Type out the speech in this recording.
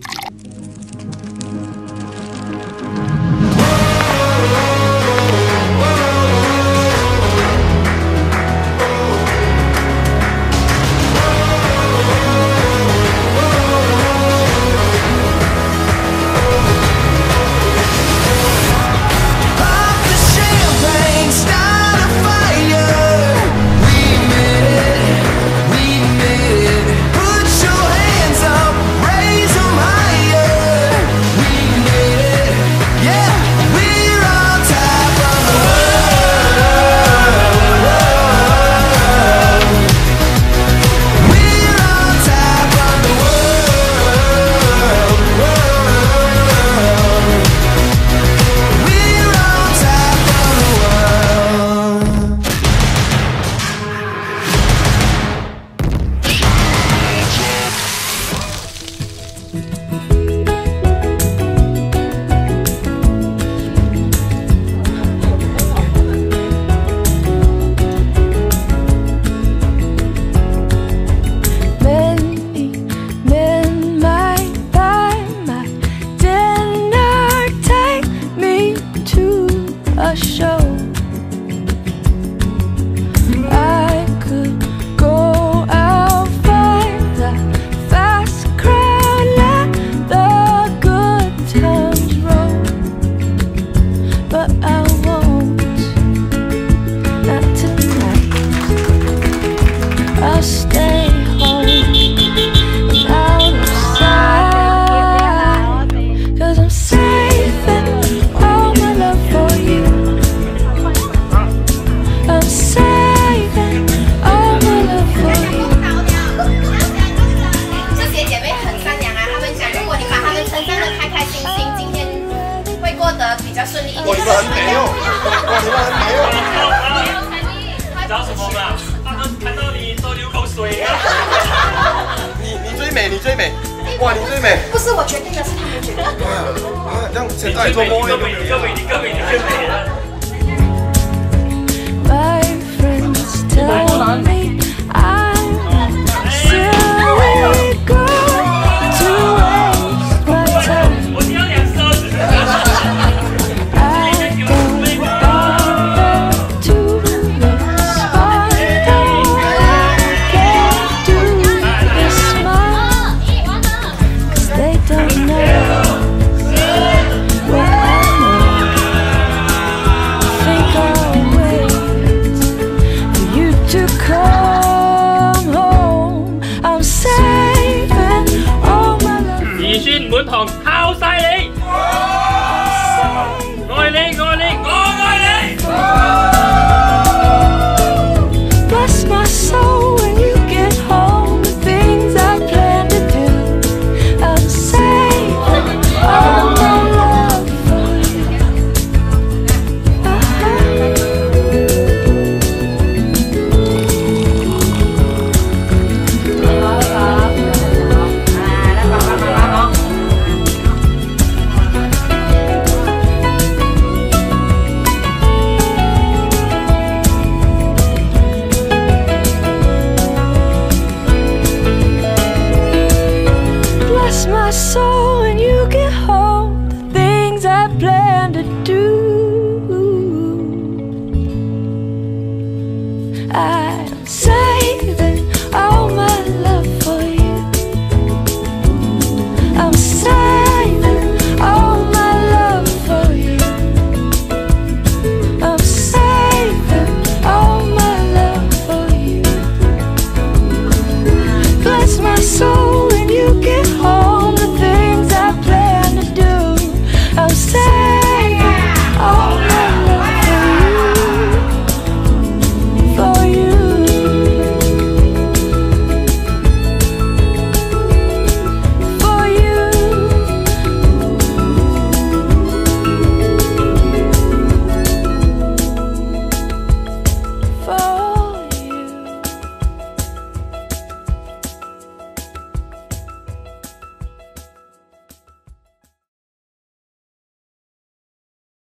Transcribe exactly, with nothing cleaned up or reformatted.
比较顺利一点。 哇，你们很美哦！哇，你们很美哦！ 你知道什么吗？他们看到你都流口水。 你你最美，你最美！哇，你最美！ 不是我决定的，是他们决定的。 啊，这样现在做梦。 你更美，你更美，你更美，你更美了。 滿堂靠晒你，愛你愛你我愛你。Bless my soul when you get home. The things I plan to do, I'm saving all my love for you. My soul when you get home, the things I plan to do, I'm saving all my love for you. I'm saving all my love for you. I'm saving all my love for you. Bless my soul.